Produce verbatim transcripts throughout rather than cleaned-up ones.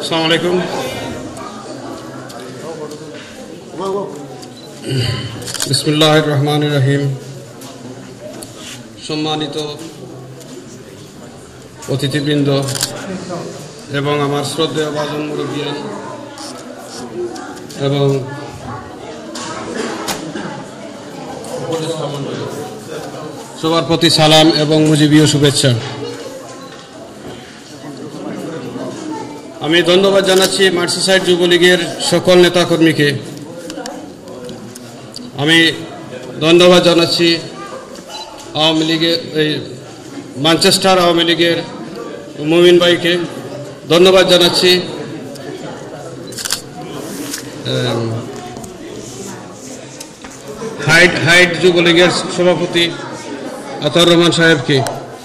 আসসালামু আলাইকুম। বিসমিল্লাহির রহমানির রহিম। সম্মানিত অতিথিবৃন্দ এবং আমার শ্রদ্ধেয় বাজন মুরব্বিয়ান এবং সবার প্রতি সালাম এবং মুজিবীয় শুভেচ্ছা। আমি ধন্যবাদ জানাচ্ছি মার্সিসাইড যুবলীগের সকল নেতাকর্মীকে। আমি ধন্যবাদ জানাচ্ছি আওয়ামী লীগের এই ম্যানচেস্টার আওয়ামী লীগের মুমিন ভাইকে। ধন্যবাদ জানাচ্ছি হাইড হাইড যুবলীগের সভাপতি আতাউর রহমান সাহেবকে।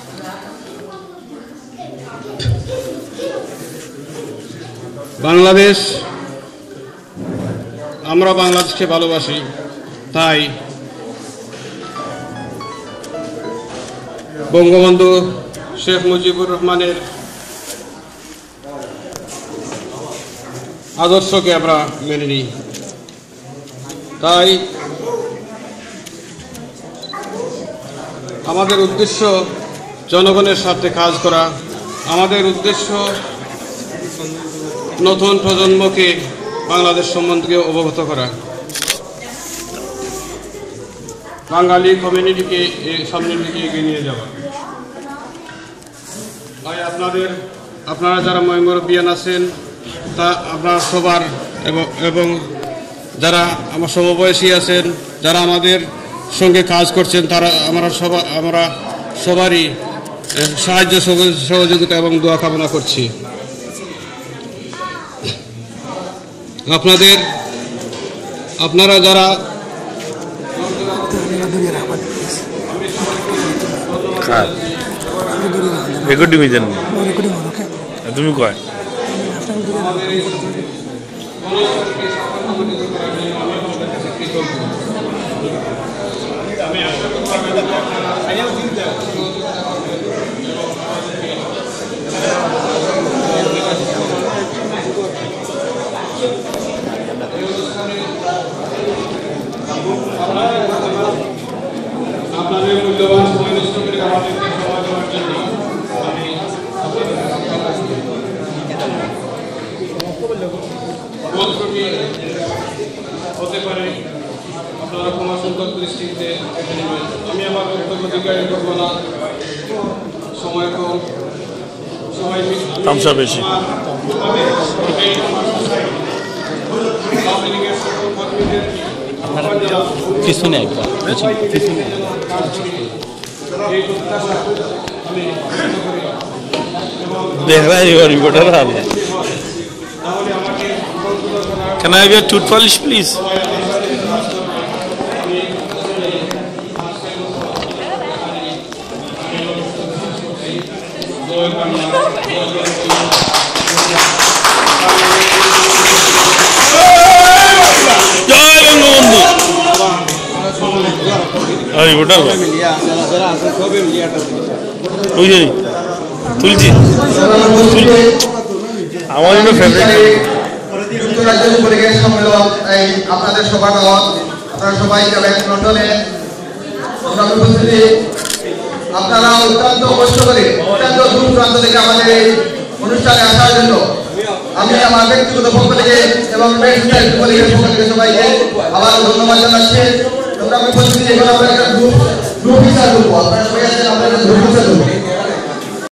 বাংলাদেশ, আমরা বাংলাদেশকে ভালোবাসি, তাই বঙ্গবন্ধু শেখ মুজিবুর রহমানের আদর্শকে আমরা মেনে নিই। তাই আমাদের উদ্দেশ্য জনগণের স্বার্থে কাজ করা, আমাদের উদ্দেশ্য নতুন প্রজন্মকে বাংলাদেশ সম্বন্ধে অবগত করা, বাঙালি কমিউনিটিকে সামনের দিকে এগিয়ে নিয়ে যাওয়া। তাই আপনাদের আপনারা যারা মুরব্বিয়ান আছেন তা আপনারা সবার এবং এবং যারা আমার সমবয়সী আছেন, যারা আমাদের সঙ্গে কাজ করছেন, তারা আমরা সবাই আমরা সবারই সাহায্য সহযোগিতা এবং দোয়া কামনা করছি। আপনাদের আপনারা যারা তুমি কয় আপনাদের মূল্যবান সময় নষ্ট করে আমাদেরকে সময় দেওয়ার জন্য আমি হতে পারে আপনারা ক্ষমা সুন্দর দৃষ্টিতে আমি আমার বক্তব্য দীর্ঘায়িত করবো না। সময় কম, সময় তামসা বেশি। কিছু নেই, Can I have your tooth polish, please? Ay, botar ba? Oye, tulji. আমার জন্য ফেভারিট যুক্তরাজ্য যুবলীগের সম্মেলন এই আপনাদের সভাগত আপনারা সবাই ক্যাবিনেট মন্ডলে উপস্থিতি। আপনারা অত্যন্ত কষ্ট করে অত্যন্ত দূর প্রান্ত থেকে আমাদের এই অনুষ্ঠানে আসার জন্য আমি আমার ব্যক্তিগত পক্ষ থেকে এবং যুবলীগের পক্ষ থেকে সবাইকে আবার ধন্যবাদ জানাচ্ছি। তোমরা উপস্থিতি এখন আমরা একটা গ্রুপ গ্রুপ হিসাবে করবো। আপনারা সবাই আছেন, আমরা একটা গ্রুপ হিসাবে করবো।